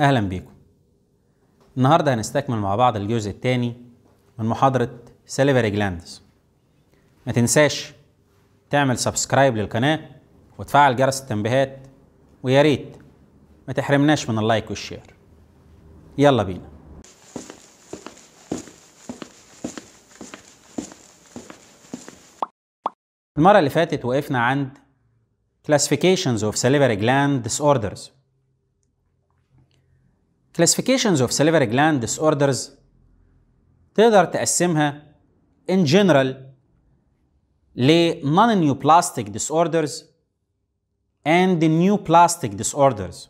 أهلا بيكم. النهاردة هنستكمل مع بعض الجزء الثاني من محاضرة salivary glands. ما تنساش تعمل سبسكرايب للقناة وتفعل جرس التنبيهات، ويا ريت ما تحرمناش من اللايك والشير. يلا بينا. المرة اللي فاتت وقفنا عند classifications of salivary gland disorders. Classifications of salivary gland disorders تقدر تقسمها in general ل non-neoplastic disorders and neoplastic disorders،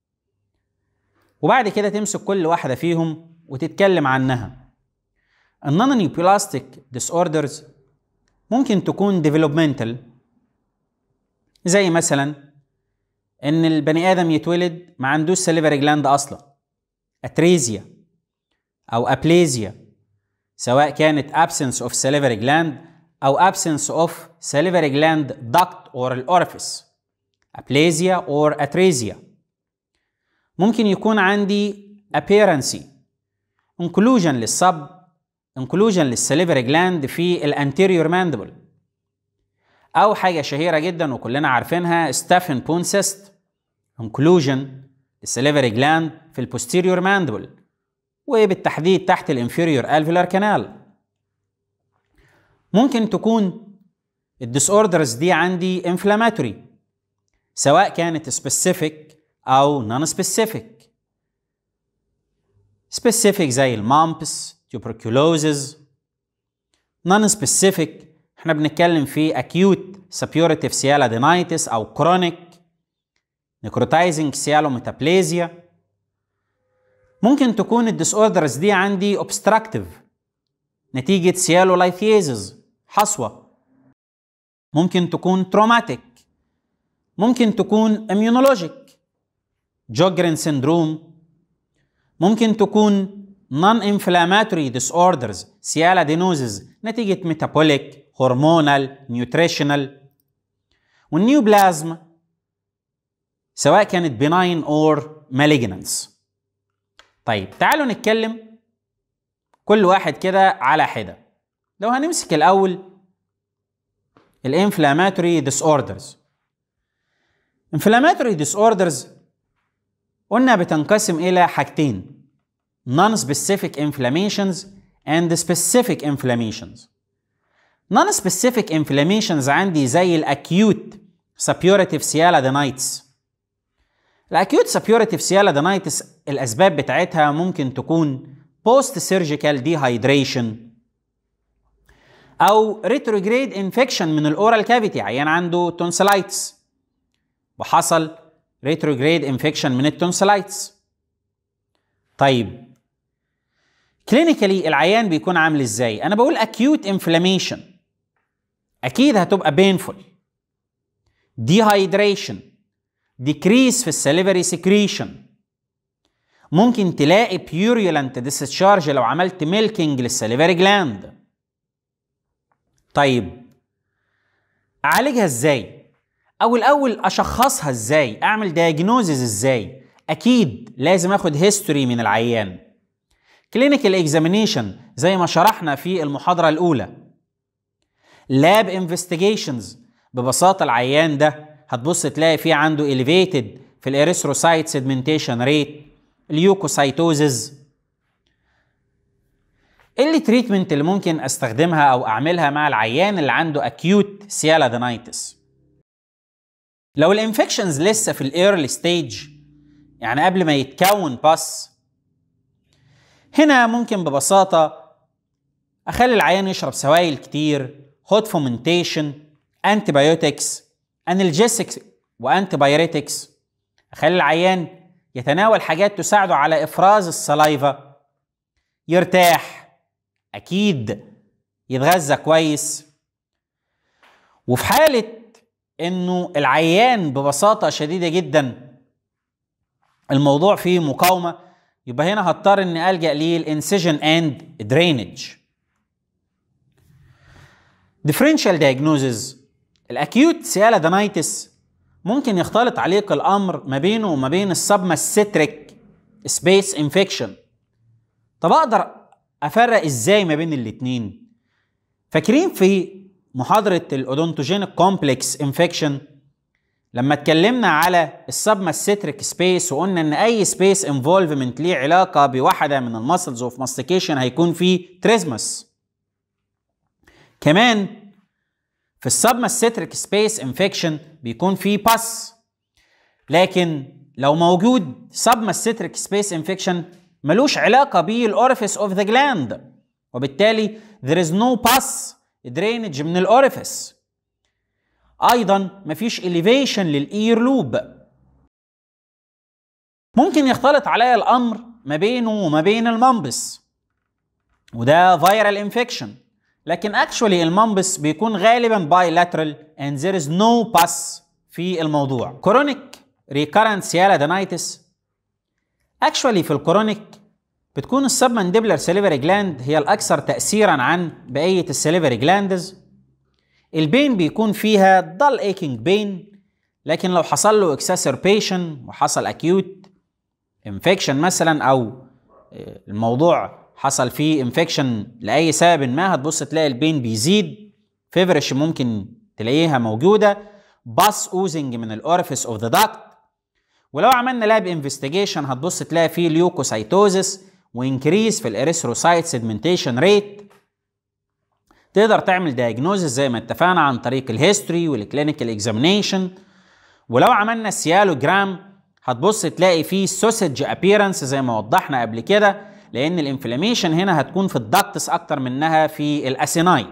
وبعد كده تمسك كل واحدة فيهم وتتكلم عنها. non-neoplastic disorders ممكن تكون developmental، زي مثلا ان البني ادم يتولد ما عندوش salivary gland اصلا، اتريزيا او ابليزيا، سواء كانت absence of salivary gland او absence of salivary gland duct or orifice، ابليزيا or اتريزيا. ممكن يكون عندي appearance inclusion للسب inclusion للسليفري جلاند في الانتيريور ماندبل، او حاجه شهيره جدا وكلنا عارفينها ستافن بون سيست inclusion للسليفري جلاند في البوستيريور ماندبل، وبالتحديد تحت الانفيريور الفيولار كانال. ممكن تكون الديسوردرز دي عندي انفلاماتوري، سواء كانت سبيسيفيك او نون سبيسيفيك. سبيسيفيك زي المامبس، tuberculosis. نون سبيسيفيك احنا بنتكلم في acute suppurative sialadenitis او chronic necrotizing sialometaplasia. ممكن تكون الديسوردرز دي عندي obstructive نتيجة سيالولايثيزز، حصوة. ممكن تكون traumatic، ممكن تكون immunologic، جوجرين سيندروم. ممكن تكون non-inflammatory disorders، sialadenosis نتيجة metabolic، hormonal، nutritional. والنيوبلازم سواء كانت benign or malignance. طيب تعالوا نتكلم كل واحد كده على حدة. لو هنمسك الأول الانفلاماتوري disorders. inflammatory disorders قلنا بتنقسم إلى حاجتين: non-specific inflammations and specific inflammations. non-specific inflammations عندي زي الacute suppurative sialadenitis. الacute suppurative sialadenitis الأسباب بتاعتها ممكن تكون post-surgical dehydration أو retrograde infection من الأورال كافيتي، عيان عنده tonsillitis وحصل retrograde infection من التونسلايتس. طيب كلينيكالي العيان بيكون عامل ازاي؟ انا بقول acute inflammation اكيد هتبقى painful، dehydration، decrease في السليفري secretion. ممكن تلاقي purulent discharge لو عملت milking للسليفري جلاند. طيب اعالجها ازاي؟ او الاول اشخصها ازاي؟ اعمل diagnosis ازاي؟ اكيد لازم اخد هيستوري من العيان، clinical examination زي ما شرحنا في المحاضرة الأولى. lab investigations ببساطة العيان ده هتبص تلاقي فيه عنده elevated في الإريثروسايت segmentation rate، اليوكوسايتوزز. اللي تريتمنت اللي ممكن استخدمها أو أعملها مع العيان اللي عنده acute sialadenitis. لو الانفكشنز لسه في الإيرلي ستيج، يعني قبل ما يتكون بس، هنا ممكن ببساطة أخلي العيان يشرب سوائل كتير، hot fomentation، antibiotics، analgesics وantibiotics. أخلي العيان يتناول حاجات تساعده على إفراز السلايفا، يرتاح، أكيد يتغذى كويس. وفي حالة إنه العيان ببساطة شديدة جدا الموضوع فيه مقاومة، يبقى هنا هضطر اني ألجأ للانسيجن اند درينج. differential diagnosis. الاكيوت سيالادينايتس ممكن يختلط عليك الامر ما بينه وما بين السبماسيتريك سبيس انفكشن. طب اقدر افرق ازاي ما بين الاتنين؟ فاكرين في محاضرة الاودونتوجينيك كومبلكس انفكشن لما اتكلمنا على السبماسيتريك سبيس وقلنا ان اي سبيس انفولفمنت ليه علاقة بواحدة من المسلز اوف ماستيكيشن هيكون فيه تريزمس. كمان في السبماسيتريك سبيس انفكشن بيكون فيه باس، لكن لو موجود سبماسيتريك سبيس انفكشن ملوش علاقة بالاوريفيس اوف ذا جلاند، وبالتالي there is no pus drainage من الاوريفيس. ايضا مفيش elevation للاير لوب. ممكن يختلط عليا الامر ما بينه وما بين الممبس، وده فيرال انفكشن، لكن اكشولي الممبس بيكون غالبا bilateral and there is no pus في الموضوع. كرونيك ريكارنت سيالادينايتس، اكشولي في الكرونيك بتكون السبمانديبلر سليفري جلاند هي الاكثر تاثيرا عن بقيه السليفري جلاندز. البين بيكون فيها ضل ايكينج بين، لكن لو حصل له اكساسربيشن وحصل اكيوت انفكشن مثلا، او الموضوع حصل فيه انفكشن لاي سبب ما، هتبص تلاقي البين بيزيد. فيفرش ممكن تلاقيها موجوده. باس اوزنج من الاوريفيس اوف ذا داكت. ولو عملنا لاب انفستيجيشن هتبص تلاقي فيه ليوكوسايتوزس وانكريز في الاريثروسايت سيدمنتيشن ريت. تقدر تعمل دايجنوزس زي ما اتفقنا عن طريق الهيستوري والكلينيكال اكزامينيشن. ولو عملنا سيالوجرام هتبص تلاقي فيه سوسج ابييرنس زي ما وضحنا قبل كده، لان الانفلاميشن هنا هتكون في الدكتس اكتر منها في الاسيناي.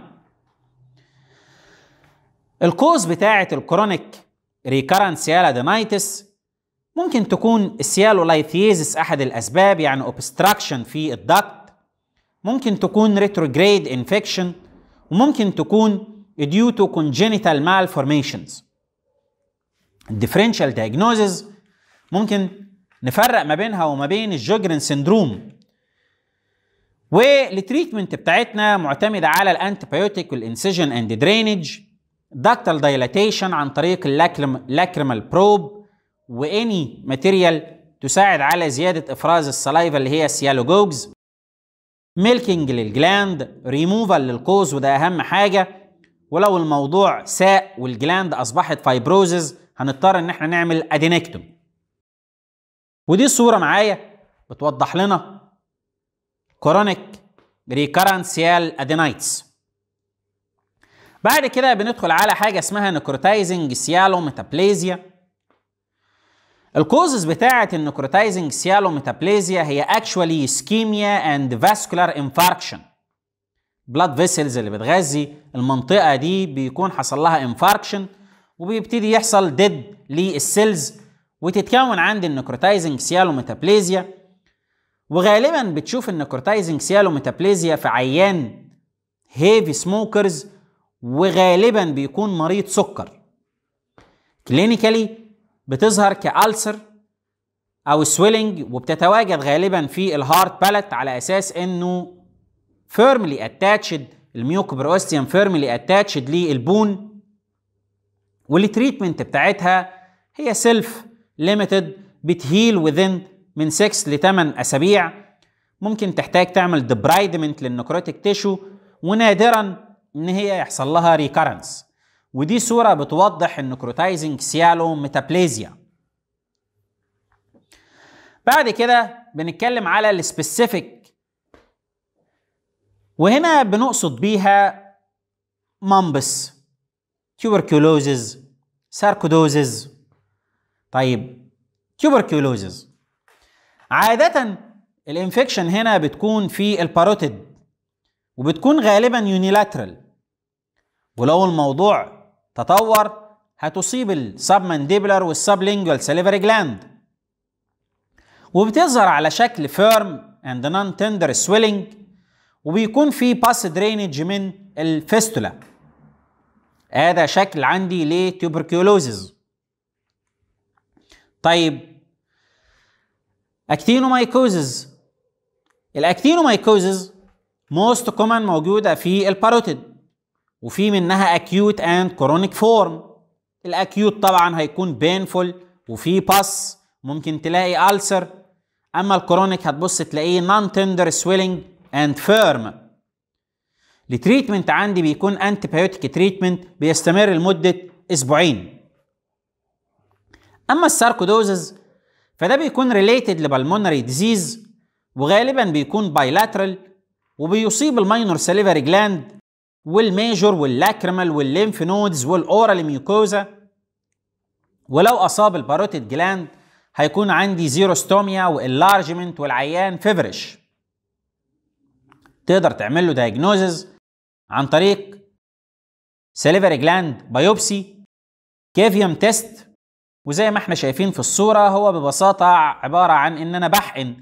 الكوز بتاعه الكرونيك ريكارنت سيالادينايتس ممكن تكون السيالولايثيزس احد الاسباب، يعني اوبستراكشن في الدكت. ممكن تكون ريتروجريد انفكشن، وممكن تكون due to congenital malformations. الديفرنشال diagnosis ممكن نفرق ما بينها وما بين الجوجرن سندروم. والتريتمنت بتاعتنا معتمدة على الانتيبيوتيك والانسيجن اند درينج، داكتال دايلاتيشن عن طريق اللاكريمال بروب، واني ماتيريال تساعد على زيادة افراز السلايفا اللي هي السيالوجوجز، ميلكينج للجلاند، ريموفال للكوز وده اهم حاجة. ولو الموضوع ساء والجلاند اصبحت فايبروزز هنضطر ان احنا نعمل ادينكتوم. ودي الصورة معايا بتوضح لنا كرونيك ريكارنت سيال ادينايتس. بعد كده بندخل على حاجة اسمها نكروتايزنج سيالو ميتابليزيا. الكوزز بتاعة النكروتايزنج سيالو ميتابليزيا هي actually ischemia and vascular infarction. blood vessels اللي بتغذي المنطقة دي بيكون حصل لها infarction، وبيبتدي يحصل dead للسيلز وتتكون عند النكروتايزنج سيالو ميتابليزيا. وغالبا بتشوف النكروتايزنج سيالو ميتابليزيا في عيان هيفي سموكرز، وغالبا بيكون مريض سكر. كلينيكالي بتظهر كألسر او سويلنج، وبتتواجد غالبا في الهارت بالت على اساس انه فيرملي اتاتشد، الميوكوبروستيوم فيرملي اتاتشد للبون. والتريتمنت بتاعتها هي سيلف ليميتد، بتهيل وذن من 6 ل 8 اسابيع. ممكن تحتاج تعمل دبرايدمنت للنكروتيك تيشو، ونادرا ان هي يحصل لها ريكارنس. ودي صورة بتوضح النكروتايزنج سيالو ميتابليزيا. بعد كده بنتكلم على السبيسيفيك، وهنا بنقصد بيها مامبس، تيوبركيولوزز، ساركودوزز. طيب تيوبركيولوزز عادة الانفكشن هنا بتكون في الباروتيد، وبتكون غالبا يونيلاترال، ولو الموضوع تطور هتصيب السبمانديبلر والسبلينجوال سليفري جلاند، وبتظهر على شكل فيرم اند نون تندر سويلنج، وبيكون في باس درينج من الفيستولا. هذا شكل عندي لتوبركيولوزز. طيب اكتينومايكوزز. الاكتينومايكوزز موست كومن موجودة في الباروتيد، وفي منها acute and chronic form. الاكيوت طبعا هيكون painful وفي باس، ممكن تلاقي ألسر اما الكرونيك هتبص تلاقيه نون تندر سويلنج اند فيرم. التريتمنت عندي بيكون انتي بايوتيك تريتمنت بيستمر لمده اسبوعين. اما الساركودوزز فده بيكون ريليتد لبالمونري ديزيز، وغالبا بيكون بايلاترال، وبيصيب الماينور ساليفري جلاند والميجور واللاكريمال والليمف نودز والاورال ميوكوزا. ولو اصاب الباروتيد جلاند هيكون عندي زيروستوميا واللارجمنت والعيان فيفرش. تقدر تعمل له دايجنوزز عن طريق ساليفري جلاند بايوبسي، كيفيوم تيست، وزي ما احنا شايفين في الصورة هو ببساطة عبارة عن ان انا بحقن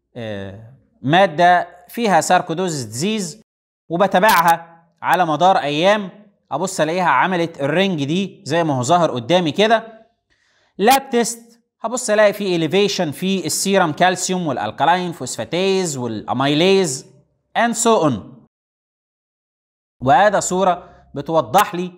مادة فيها ساركودوزس ديزيز وبتابعها على مدار ايام، ابص الاقيها عملت الرنج دي زي ما هو ظاهر قدامي كده. لاب تيست هبص الاقي فيه اليفيشن في السيرم كالسيوم والالكالاين فوسفاتيز والاميليز and so on. وهذا صورة بتوضح لي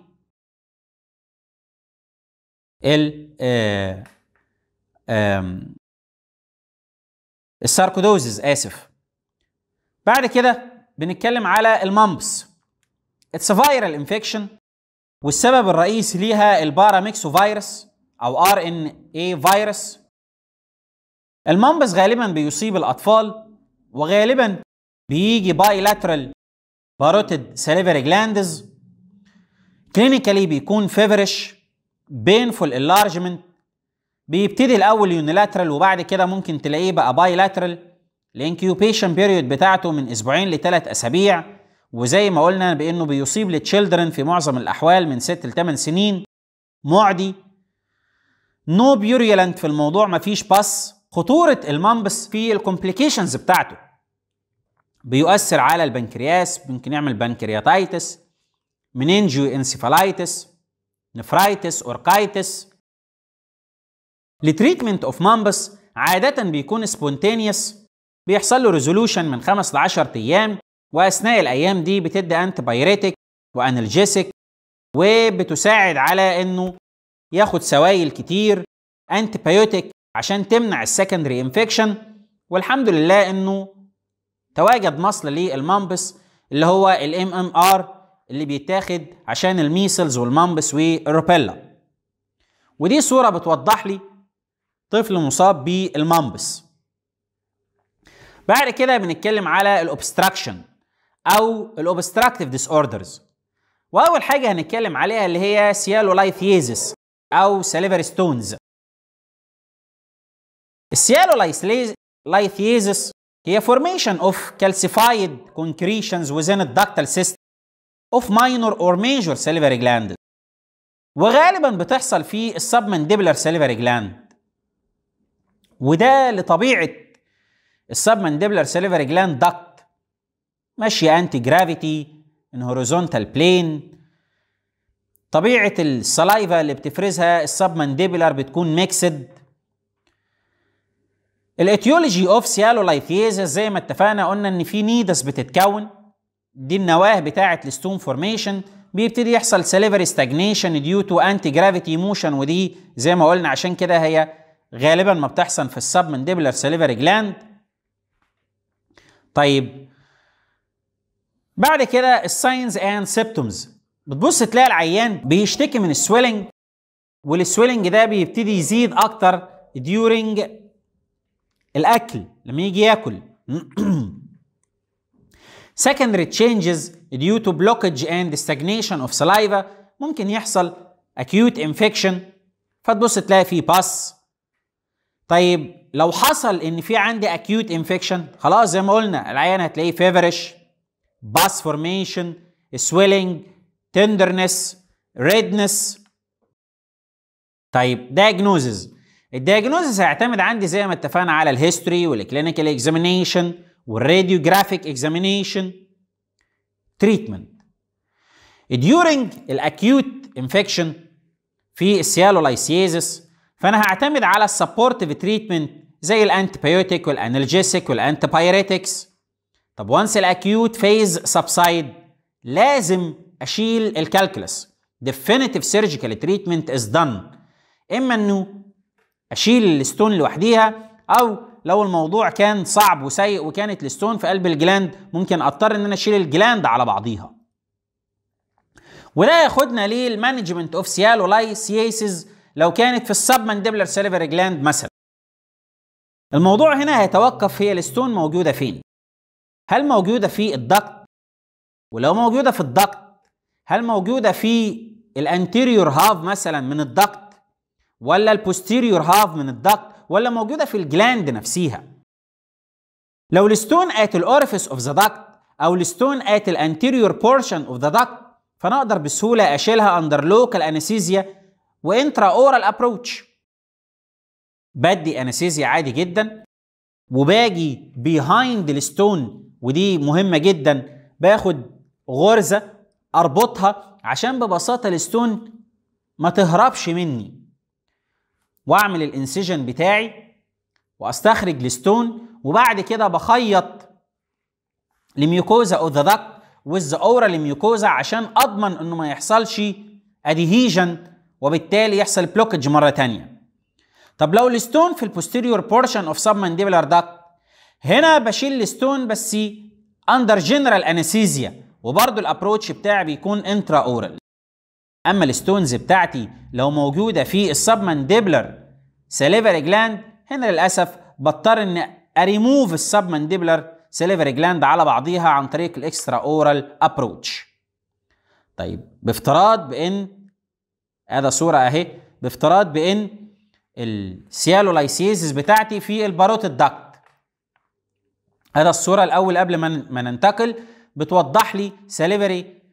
الساركودوزز اسف. بعد كده بنتكلم على المامبس. اتس فايرال انفكشن، والسبب الرئيسي ليها الباراميكسو فيروس او RNA فيروس. المامبس غالبا بيصيب الاطفال، وغالبا بيجي بايلاترال باروتيد ساليفري جلاندز. كلينيكالي بيكون فيفرش، بينفول انلارجمنت، بيبتدي الاول يونيلاترال وبعد كده ممكن تلاقيه بقى بايلاترال. الانكيوبيشن بيريود بتاعته من اسبوعين ل3 اسابيع، وزي ما قلنا بانه بيصيب للتشيلدرن في معظم الاحوال من 6 ل 8 سنين. معدي، نو بيوريولنت في الموضوع، مفيش باس. خطورة المامبس في الكومبليكيشنز بتاعته، بيؤثر على البنكرياس، ممكن يعمل بنكرياتايتس، منينجيو انسيفالايتس، نفرايتس، اوركايتس. التريتمنت اوف مامبس عادة بيكون سبونتينيوس، بيحصل له ريزولوشن من 5 ل 10 ايام، واثناء الايام دي بتدي انتي بايريتك وانالجيسك، وبتساعد على انه ياخد سوائل كتير انتي بايوتيك عشان تمنع السكندري انفكشن. والحمد لله انه تواجد مصل للمامبس اللي هو الMMR اللي بيتاخد عشان الميسلز والمامبس والروبيلا. ودي صورة بتوضح لي طفل مصاب بالمامبس. بعد كده بنتكلم على الاوبستراكشن او الاوبستراكتيف ديس اوردرز، واول حاجة هنتكلم عليها اللي هي سيالولايثيزيس او ساليفري ستونز. السيالولايثيزيس هي formation of calcified concretions within the ductal system of minor or major salivary gland، وغالبا بتحصل في السبمنديبلر salivary gland. وده لطبيعة السبمنديبلر salivary gland duct، ماشية انتي جرافيتي ان هوريزونتال بلين. طبيعة السلايفا اللي بتفرزها السبمنديبلر بتكون ميكسد. الاتيولوجي اوف سيالولايثيزيس زي ما اتفقنا قلنا ان في نيدس بتتكون، دي النواه بتاعه الستون فورميشن. بيبتدي يحصل ساليفري ستاجنيشن ديو تو انتي جرافيتي موشن، ودي زي ما قلنا عشان كده هي غالبا ما بتحصل في السبمنديبلر ساليفري جلاند. طيب بعد كده الساينز اند سيمبتومز، بتبص تلاقي العيان بيشتكي من السويلنج، والسويلنج ده بيبتدي يزيد اكتر ديورنج الاكل لما يجي ياكل. secondary changes due to blockage and stagnation of saliva، ممكن يحصل acute infection فتبص تلاقي فيه باس. طيب لو حصل ان في عندي acute infection خلاص زي ما قلنا العيان هتلاقيه feverish، باس formation، swelling، tenderness، redness. طيب diagnosis، الدياجنوزس هيعتمد عندي زي ما اتفقنا على الهيستوري والكلينيكال اكزامينيشن والراديوجرافيك اكزامينيشن. تريتمنت during الاكيوت انفكشن في السيالولايثيزيس فانا هعتمد على السبورتيف تريتمنت زي الانتيبيوتيك والانالجيسيك والانتيبايريتكس. طب وانس الاكيوت فيز سبسايد لازم اشيل الكالكولس. definitive surgical treatment is done، اما انه اشيل الستون لوحديها او لو الموضوع كان صعب وسيء وكانت الستون في قلب الجلاند ممكن اضطر ان انا اشيل الجلاند على بعضيها. وده ياخدنا للمانجمنت اوف سيالولايسيسز لو كانت في السبمانديبلر سيليفري جلاند مثلا. الموضوع هنا هيتوقف هي الستون موجوده فين. هل موجوده في الدكت؟ ولو موجوده في الدكت هل موجوده في الانتيريور هاف مثلا من الدكت، ولا البوستيريور هاف من الدكت، ولا موجوده في الجلاند نفسها؟ لو الستون at الاوريفيس اوف ذا دكت او الستون at الانتيريور بورشن اوف ذا دكت فنقدر بسهوله اشيلها اندر لوكال انستيزيا وانترا اورال ابروتش. بدي انستيزيا عادي جدا وباجي بيهايند الستون، ودي مهمه جدا، باخد غرزه اربطها عشان ببساطه الستون ما تهربش مني، واعمل الانسيجن بتاعي واستخرج الستون، وبعد كده بخيط الميوكوزا اوف ذا دكت وذ اورال ميوكوزا عشان اضمن انه ما يحصلش اديهيجن وبالتالي يحصل بلوكج مره ثانيه. طب لو الستون في البوستيريور بورشن اوف سبمانديبلر دكت، هنا بشيل الستون بس اندر جنرال انستيزيا وبرضه الابروتش بتاعي بيكون انترا اورال. اما الستونز بتاعتي لو موجوده في السبمانديبلر سليفري جلاند، هنا للاسف بضطر ان اريموف السبمانديبلر سليفري جلاند على بعضيها عن طريق الاكسترا اورال ابروتش. طيب بافتراض بان هذا صوره اهي، بافتراض بان السيالولايسيسز بتاعتي في الباروتيد داكت. هذا الصوره الاول قبل ما ننتقل بتوضح لي سليفري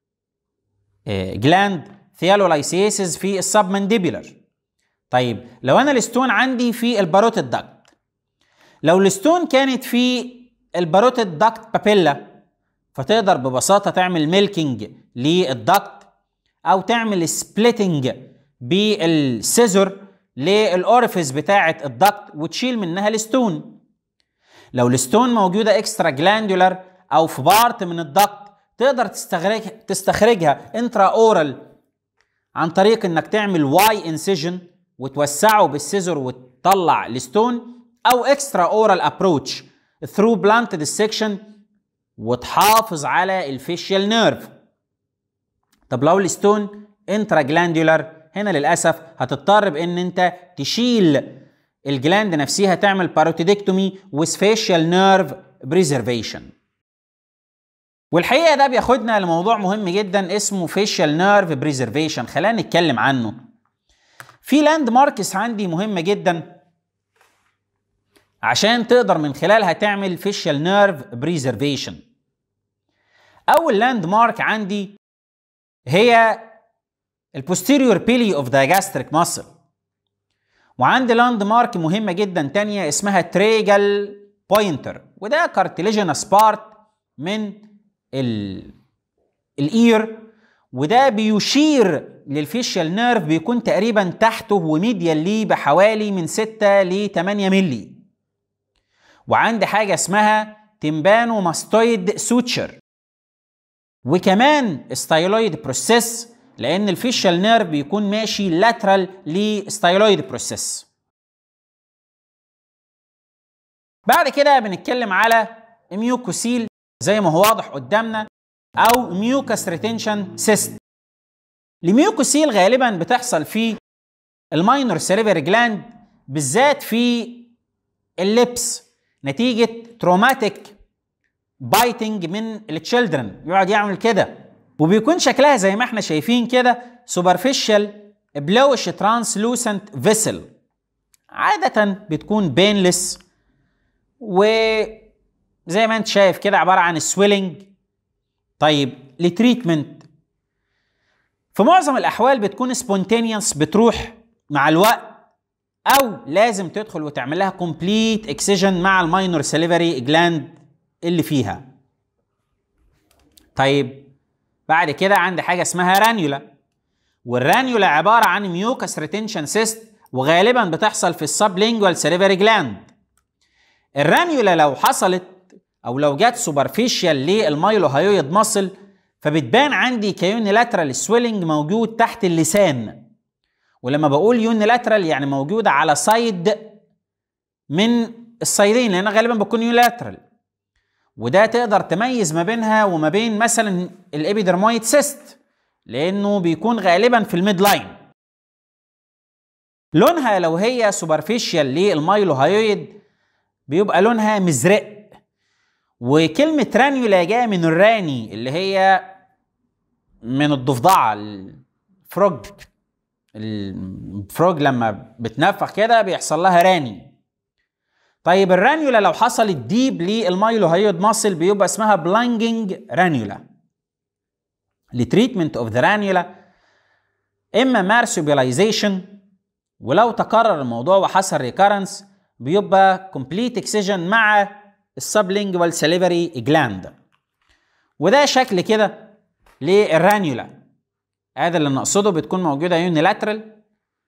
جلاند ثيالولايسيسز في السبمانديبلر. طيب لو انا الستون عندي في الباروتيد داكت، لو الستون كانت في الباروتيد داكت بابيلا فتقدر ببساطه تعمل ميلكينج للداكت او تعمل سبليتنج بالسيزر للاوريفيس بتاعه الداكت وتشيل منها الستون. لو الستون موجوده اكسترا جلاندولار او في بارت من الداكت تقدر تستخرجها انترا اورال عن طريق انك تعمل واي انسيجن وتوسعه بالسيزر وتطلع الستون، او اكسترا اورال ابروتش ثرو بلانت ديسكشن وتحافظ على الفيشيال نيرف. طب لو الستون انترا جلاندولار، هنا للاسف هتضطر بان انت تشيل الجلاند نفسها، تعمل باروتيدكتومي with facial nerve preservation. والحقيقه ده بياخدنا لموضوع مهم جدا اسمه facial nerve preservation. خلينا نتكلم عنه. في لاند ماركس عندي مهمه جدا عشان تقدر من خلالها تعمل facial nerve preservation. اول لاند مارك عندي هي البوستيريور بيلي اوف ذا جاستريك ماسل، وعندي لاند مارك مهمه جدا تانية اسمها تريجل بوينتر، وده كارتليجينس بارت من الاير، وده بيشير للفيشيال نيرف، بيكون تقريبا تحته وميديال ليه بحوالي من 6 ل 8 مللي. وعندي حاجه اسمها تيمبانو ماستويد سوتشر، وكمان ستايلويد بروسيس، لان الفيشيال نيرف بيكون ماشي لاترال لستايلويد بروسيس. بعد كده بنتكلم على ميوكوسيل زي ما هو واضح قدامنا، او ميوكس ريتنشن سيست. الميوكوسيل غالبا بتحصل في الماينور سيليفري جلاند، بالذات في اللبس، نتيجه تروماتيك بايتنج من التشيلدرن، يقعد يعمل كده، وبيكون شكلها زي ما احنا شايفين كده سوبرفيشال بلوش ترانسلوسنت فيسل، عاده بتكون بينلس، وزي ما انت شايف كده عباره عن سويلنج. طيب لتريتمنت في معظم الاحوال بتكون سبونتينيوس، بتروح مع الوقت، او لازم تدخل وتعمل لها كومبليت اكسجن مع الماينور سيليفري جلاند اللي فيها. طيب بعد كده عندي حاجه اسمها رانيولا، والرانيولا عباره عن ميوكس ريتنشن سيست، وغالبا بتحصل في السبلينجوال سيليفري جلاند. الرانيولا لو حصلت او لو جت سوبرفيشال للمايلو هايويد ماسل فبتبان عندي كيونيلاترال سويلنج موجود تحت اللسان، ولما بقول يونيلاترال يعني موجوده على سايد من السايدين لان غالبا بتكون يولاترال، وده تقدر تميز ما بينها وما بين مثلا الابيدرمويد سيست لانه بيكون غالبا في الميد لاين. لونها لو هي سوبرفيشال للمايلوهايويد بيبقى لونها مزرق، وكلمة رانيولا جاية من الراني اللي هي من الضفدعة الفروج. الفروج لما بتنفخ كده بيحصل لها راني. طيب الرانيولا لو حصلت ديب للمايلوهايويد ماسل بيبقى اسمها بلانجنج رانيولا. لتريتمنت اوف ذا رانيولا اما مارسوبيلايزيشن، ولو تكرر الموضوع وحصل ريكارنس بيبقى كومبليت اكسجن مع السبلينجوال ساليفري جلاند. وده شكل كده للرانيولا، هذا اللي نقصده بتكون موجوده يونيلاترال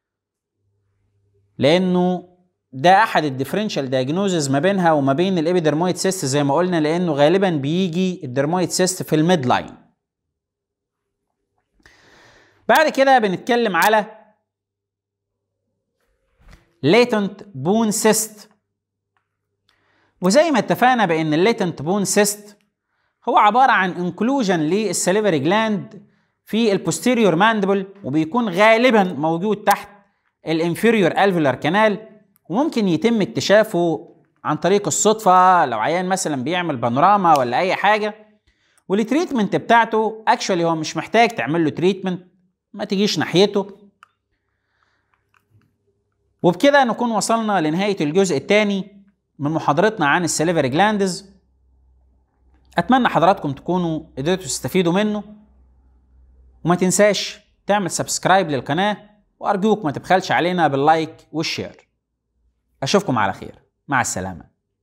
لانه ده احد الديفرنشال دايجنوزز ما بينها وما بين الابيدرمويد سيست زي ما قلنا، لانه غالبا بيجي الدرمويد سيست في الميد لاين. بعد كده بنتكلم على latent bone cyst، وزي ما اتفقنا بان الليتنت بون سيست هو عباره عن انكلوجن للسليفري جلاند في البوستيريور ماندبل، وبيكون غالبا موجود تحت الانفيريور الفيولار كانال، وممكن يتم اكتشافه عن طريق الصدفه لو عيان مثلا بيعمل بانوراما ولا اي حاجه. والتريتمنت بتاعته اكشولي هو مش محتاج تعمل له تريتمنت، ما تجيش ناحيته. وبكده نكون وصلنا لنهايه الجزء الثاني من محاضرتنا عن السليفري جلاندز. اتمنى حضراتكم تكونوا قدرتوا تستفيدوا منه، وما تنساش تعمل سبسكرايب للقناه، وارجوك ما تبخلش علينا باللايك والشير. اشوفكم على خير، مع السلامه.